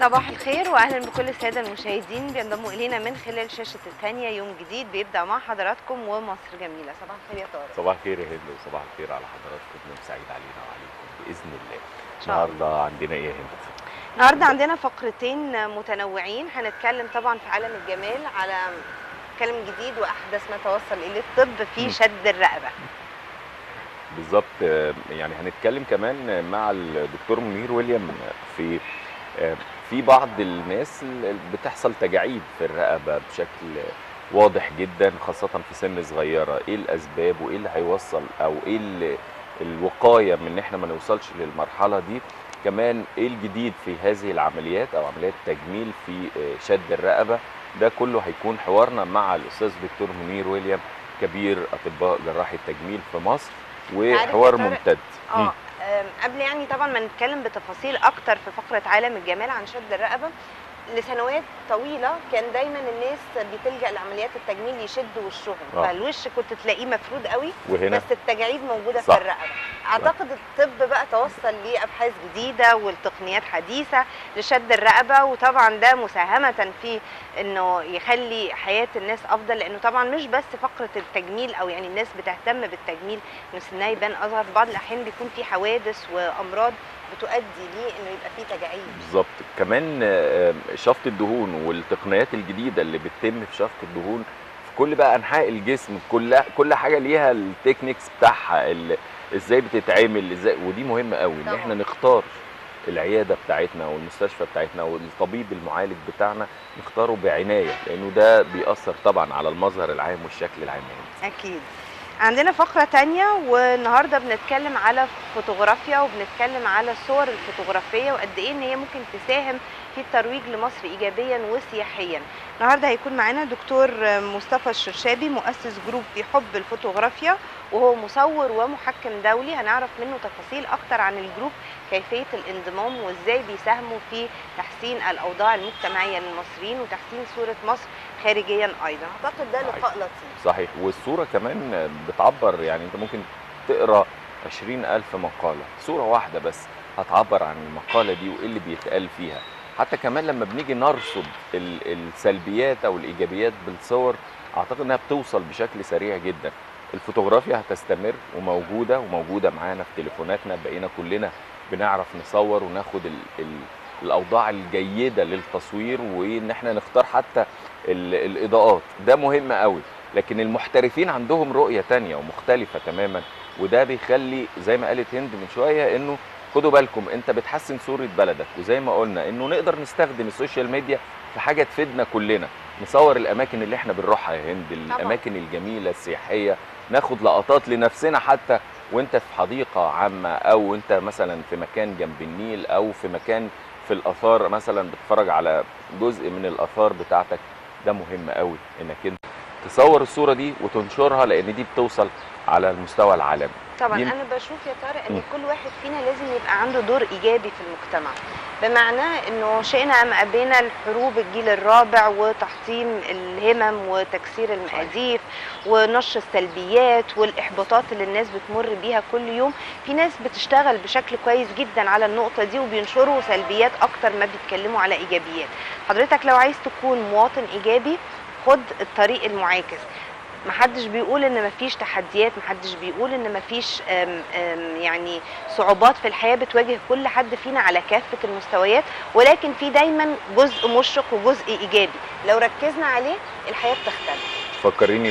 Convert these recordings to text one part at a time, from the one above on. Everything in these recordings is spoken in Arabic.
صباح الخير واهلا بكل الساده المشاهدين بينضموا الينا من خلال شاشه الثانيه. يوم جديد بيبدا مع حضراتكم ومصر جميله. صباح الخير يا طارق. صباح الخير يا هند وصباح الخير على حضراتكم. يوم سعيد علينا وعليكم باذن الله. ان شاء الله. النهارده عندنا ايه يا هند؟ النهارده عندنا فقرتين متنوعين. هنتكلم طبعا في عالم الجمال على كلام جديد واحدث ما توصل اليه الطب في شد الرقبه. بالظبط. يعني هنتكلم كمان مع الدكتور منير ويليام في بعض الناس بتحصل تجاعيد في الرقبه بشكل واضح جدا، خاصه في سن صغيره. ايه الاسباب وايه اللي هيوصل او ايه الوقايه من ان احنا ما نوصلش للمرحله دي؟ كمان ايه الجديد في هذه العمليات او عمليات التجميل في شد الرقبه؟ ده كله هيكون حوارنا مع الاستاذ دكتور منير ويليام، كبير اطباء جراحه التجميل في مصر، وحوار ممتد. قبل يعني طبعا ما نتكلم بتفاصيل اكتر في فقره عالم الجمال عن شد الرقبه، لسنوات طويله كان دايما الناس بتلجأ لعمليات التجميل يشد وشهم، فالوش كنت تلاقيه مفرود قوي وهنا بس التجاعيد موجوده صح. في الرقبه. اعتقد الطب بقى توصل لابحاث جديده والتقنيات حديثه لشد الرقبه، وطبعا ده مساهمه في انه يخلي حياه الناس افضل، لانه طبعا مش بس فقره التجميل او يعني الناس بتهتم بالتجميل ان سنها يبان اصغر، في بعض الاحيان بيكون في حوادث وامراض بتؤدي ليه انه يبقى في تجاعيد. بالظبط. كمان شفط الدهون والتقنيات الجديده اللي بتتم في شفط الدهون في كل بقى انحاء الجسم، كل حاجه ليها التكنيكس بتاعها، ازاي بتتعمل ازاي، ودي مهمه قوي ان احنا نختار العياده بتاعتنا والمستشفى بتاعتنا والطبيب المعالج بتاعنا نختاره بعنايه، لانه ده بيأثر طبعا على المظهر العام والشكل العام. اكيد. عندنا فقرة تانية والنهاردة بنتكلم على فوتوغرافيا، وبنتكلم على الصور الفوتوغرافية وقد ايه ان هي ممكن تساهم في الترويج لمصر ايجابيا وسياحيا. النهارده هيكون معانا دكتور مصطفى الشرشابي، مؤسس جروب في حب الفوتوغرافيا، وهو مصور ومحكم دولي. هنعرف منه تفاصيل اكتر عن الجروب، كيفية الانضمام وازاي بيساهموا في تحسين الاوضاع المجتمعية للمصريين وتحسين صورة مصر خارجيا ايضا. اعتقد ده لقاء لطيف. صحيح. والصورة كمان بتعبر، يعني انت ممكن تقرا 20,000 مقالة، صورة واحدة بس هتعبر عن المقالة دي وايه اللي بيتقال فيها. حتى كمان لما بنيجي نرصد السلبيات او الايجابيات بالصور، اعتقد انها بتوصل بشكل سريع جدا. الفوتوغرافيا هتستمر وموجودة معانا في تليفوناتنا، بقينا كلنا بنعرف نصور وناخد الاوضاع الجيدة للتصوير، وان احنا نختار حتى الاضاءات. ده مهم قوي. لكن المحترفين عندهم رؤية تانية ومختلفة تماما، وده بيخلي زي ما قالت هند من شوية انه خدوا بالكم انت بتحسن صورة بلدك، وزي ما قلنا انه نقدر نستخدم السوشيال ميديا في حاجة تفيدنا كلنا. نصور الاماكن اللي احنا بنروحها يا هند، الاماكن الجميلة السياحية، ناخد لقطات لنفسنا حتى وانت في حديقة عامة، او انت مثلا في مكان جنب النيل، او في مكان في الاثار مثلا بتتفرج على جزء من الاثار بتاعتك. ده مهم قوي انك انت تصور الصورة دي وتنشرها، لان دي بتوصل على المستوى العالمي. طبعا انا بشوف يا طارق ان كل واحد فينا لازم يبقى عنده دور ايجابي في المجتمع، بمعنى انه شئنا ام ابينا الحروب الجيل الرابع وتحطيم الهمم وتكسير المقاديف ونشر السلبيات والاحباطات اللي الناس بتمر بيها كل يوم. في ناس بتشتغل بشكل كويس جدا على النقطة دي وبينشروا سلبيات اكتر ما بيتكلموا على ايجابيات. حضرتك لو عايز تكون مواطن ايجابي خد الطريق المعاكس. محدش بيقول ان مفيش تحديات، محدش بيقول ان مفيش يعني صعوبات في الحياة بتواجه كل حد فينا على كافة المستويات، ولكن في دايما جزء مشرق وجزء ايجابي لو ركزنا عليه الحياة بتختلف. فكريني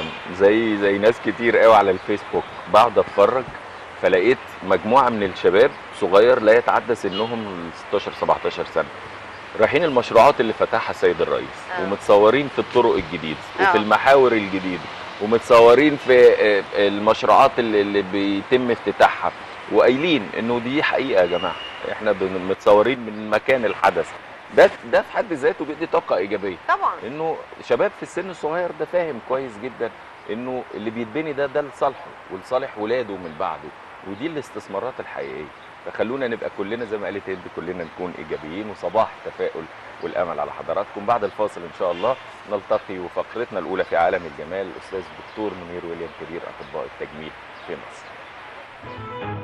زي ناس كتير قوي على الفيسبوك، بقعد اتفرج فلقيت مجموعة من الشباب صغير لا يتعدى سنهم 16 17 سنة، رايحين المشروعات اللي فتحها السيد الرئيس، ومتصورين في الطرق الجديدة وفي المحاور الجديدة، ومتصورين في المشروعات اللي بيتم افتتاحها، وقايلين انه دي حقيقة يا جماعة، احنا متصورين من مكان الحدث. ده في حد ذاته بيدي طاقة ايجابية طبعا. انه شباب في السن الصغير ده فاهم كويس جدا انه اللي بيتبني ده لصالحه ولصالح ولاده من بعده، ودي الاستثمارات الحقيقية. فخلونا نبقى كلنا زي ما قالت هند، كلنا نكون ايجابيين، وصباح التفاؤل والامل على حضراتكم. بعد الفاصل ان شاء الله نلتقي وفقرتنا الاولى في عالم الجمال الاستاذ دكتور منير ويليام، كبير اطباء التجميل في مصر.